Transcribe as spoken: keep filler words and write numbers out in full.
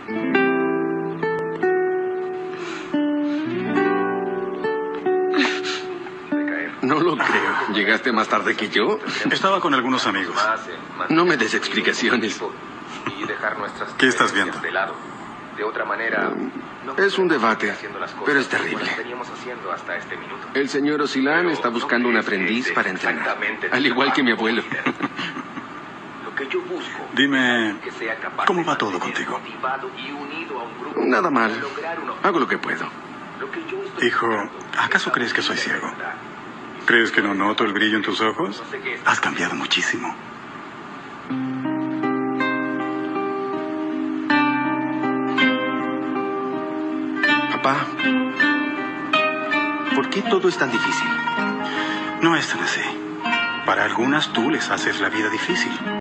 No lo creo. ¿Llegaste más tarde que yo? Estaba con algunos amigos. No me des explicaciones. ¿Qué estás viendo? De otra manera, Es un debate, pero es terrible. El señor Ocilán está buscando un aprendiz para entrenar, al igual que mi abuelo. Dime, ¿cómo va todo contigo? Nada mal. Hago lo que puedo. Hijo, ¿acaso crees que soy ciego? ¿Crees que no noto el brillo en tus ojos? Has cambiado muchísimo. Papá, ¿por qué todo es tan difícil? No es tan así. Para algunas tú les haces la vida difícil.